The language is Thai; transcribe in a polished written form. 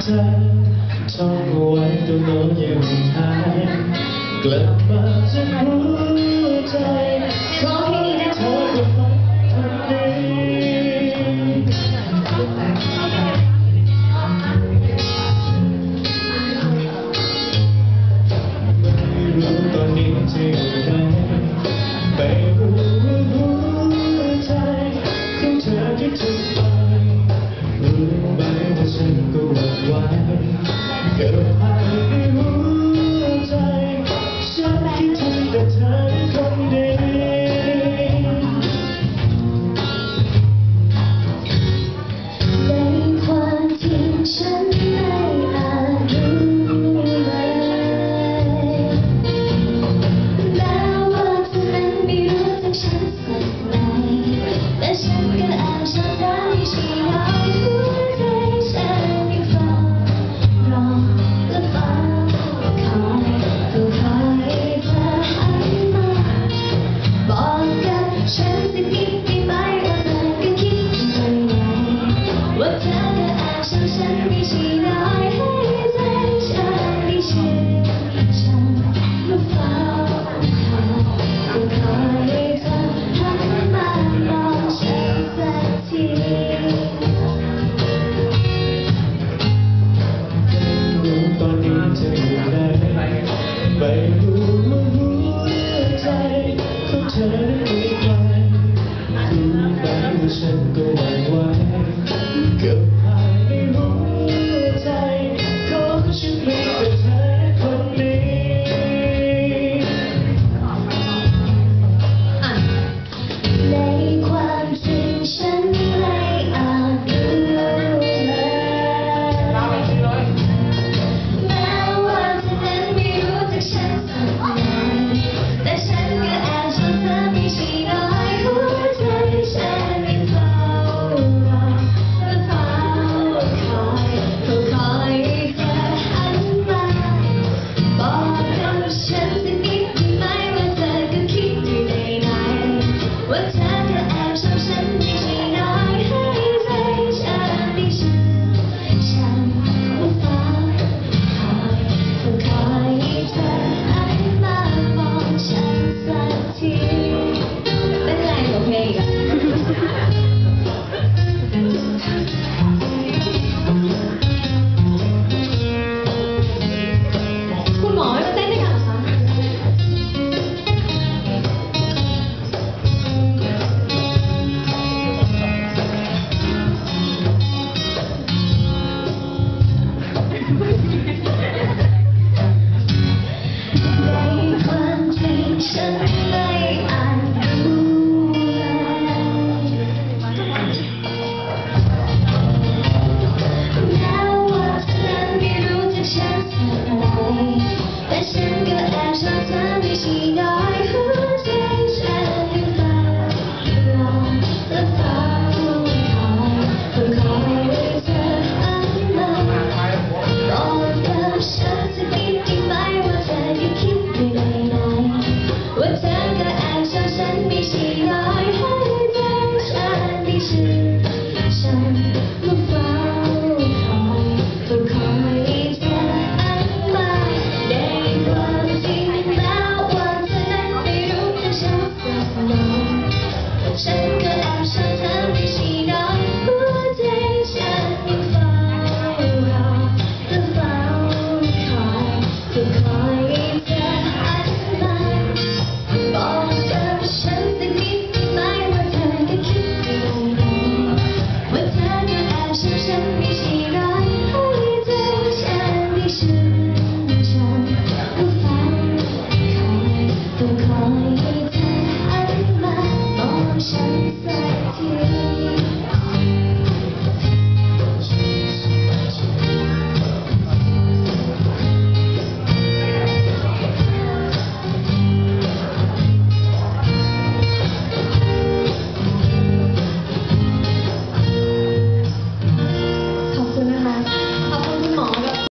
ธอท่องเอาไว้ตัวโน้นยังไม่หายกลับมาจะหัวใจร้องให้ดีนะเธอจะฟังคนนี้ไม่รู้ตอนนี้จะอยู่ไหนไม่รู้ว่าหัวใจของเธอที่ถูกไปรู้ไหมว่าฉันก็หวั่นไหวเกิดภัยในหัวใจฉันคิดถึงแต่เธอคนเดียวในความจริงฉันไม่อาจรู้เลยแม้ว่าเธอนั้นไม่รู้จักฉันสักหน่อยแต่ฉันก็แอบชอบได้ใช่ไหมหัวใจฉันยังเฝ้ารอและเฝ้าคอยให้เธอหันมาบอกกับฉันสักนิดได้ไหมว่าเธอก็คิดยังไงว่าเธอก็แอบชอบฉันไม่ใช่น้อยให้ใจฉันได้ชื่นฉันมาเฝ้าคอยให้เธอหันมามองฉันสักทีรู้ตอนนี้จะอยู่ไหนไม่รู้ว่าหัวใจของเธอนั้นมีใครรู้ไหมว่าฉันก็หวั่นไหวเกือบภายในหัวใจของฉันมีแต่เธอคนนี้ในความจริงฉันไม่อาจรู้เลยแม้ว่าเธอนั้นไม่รู้จักฉันสักหน่อยแต่ฉันก็แอบชอบเธอไม่ใช่น้อยหัวใจฉันยังเฝ้ารอและเฝ้าคอยให้เธอหันมาบอกกับฉันสักนิดได้ไหมว่าเธอก็คิดอยู่ในไหนว่าเธอก็แอบชอบฉันไม่ใช่น้อยให้ใจฉันได้ชื่นฉันมาเฝ้าคอยให้เธอหันมามองฉันสักทีเป็นแรงกว่าเพลงอ่ะคุณหมอไม่มาเต้นด้วยกันเหรอคะในความจริงฉันไม่อาจรู้แม้ว่าเธอนั้นไม่รู้จักฉันสักหน่อยแต่ฉันก็แอบชอบเธอไม่ใช่น้อยหัวใจฉันยังเฝ้ารอและเฝ้าคอยให้เธอหันมาบอกกับฉันสักนิดได้ไหมว่าเธอก็คิดอยู่ในไหนว่าเธอก็แอบชอบฉันไม่ใช่น้อยให้ใจฉันได้ชื่นฉันมาเฝ้าคอย